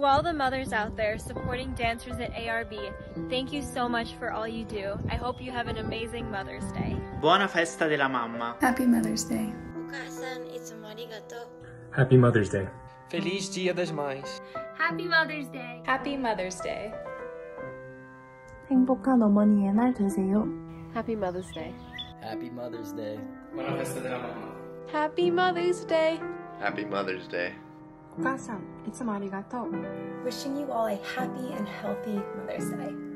To all the mothers out there supporting dancers at ARB, thank you so much for all you do. I hope you have an amazing Mother's Day. Buona festa della mamma. Happy Mother's Day. Happy Mother's Day. Feliz Dia das Mães. Happy Mother's Day. Happy Mother's Day. 행복한 어머니의 날 되세요. Happy Mother's Day. Happy Mother's Day. Buona festa della mamma. Happy Mother's Day. Happy Mother's Day. お母さん、いつもありがとう。 Wishing you all a happy and healthy Mother's Day.